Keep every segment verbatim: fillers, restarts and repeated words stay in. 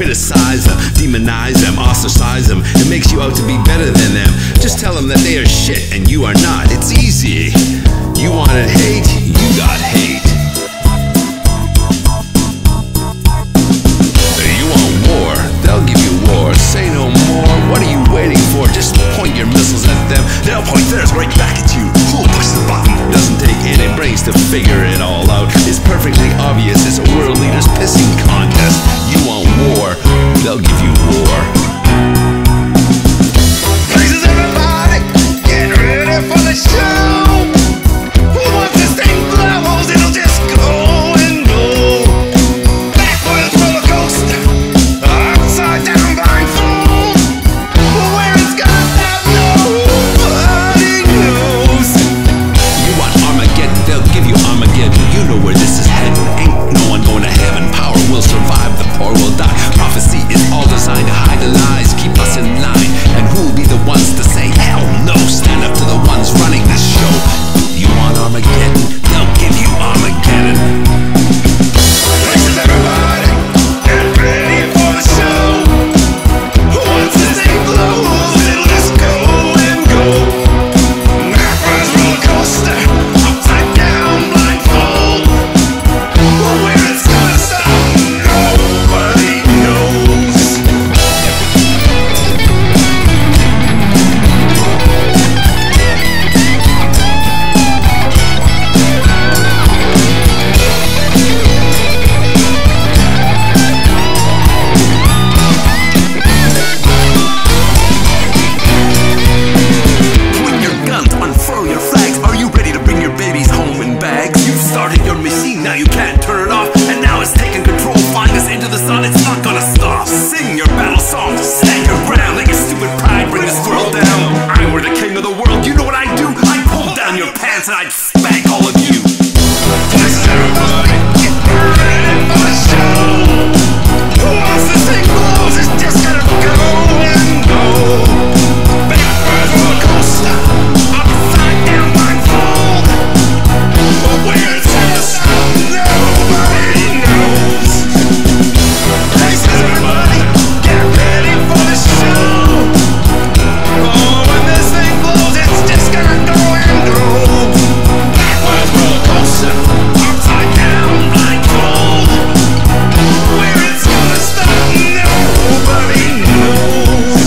criticize them, demonize them, ostracize them. It makes you out to be better than them. Just tell them that they are shit and you are not. It's easy. You wanted hate, you got hate. You want war, they'll give you war. Say no more, what are you waiting for? Just point your missiles at them, they'll point theirs right back at you. Who'll push the button? Doesn't take any brains to figure it all out. It's perfectly obvious, it's a world leaders pissing contest. You want war, they'll give you war. Places everybody, get ready for the show. Who wants this thing blows? It'll just go and go. Backwards roller coaster, upside down blindfold. Where it's gonna stop, nobody knows. You want Armageddon, they'll give you Armageddon. You know where this is heading. Ain't no one going to heaven. Power will survive, the poor will die. Prophecy is all designed to hide the lies, keep us in line. And who'll be the ones to say hell no? Stand up to the ones running this show. You want Armageddon? They'll give you Armageddon. Places everybody, get ready for the show. Who wants this thing blows? It'll just go and go. Backwards roller coaster, upside down blindfold. Where it's gonna stop, nobody knows. Point your guns, unfurl your flags. Are you ready to bring your babies home in bags? You've started your machine, now you can't turn it off. And now it's taking control, flying us into the sun. It's not gonna stop. Sing your battle songs, stand your ground. Let your stupid pride bring this world down. I were the king of the world, you know what I'd do? I'd pull down your pants and I'd spank all of you. Places everybody, get ready for the show. Who wants this thing blows? It's just gonna go and go. Backwards roller coaster, upside down blindfold. Where it's gonna stop, nobody knows. Places everybody, get ready for the show. Oh, when this thing blows, it's just gonna go and go. Backwards roller coaster, upside down blindfold. Where it's gonna stop, nobody knows.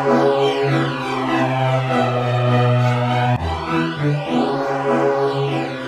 Thank you.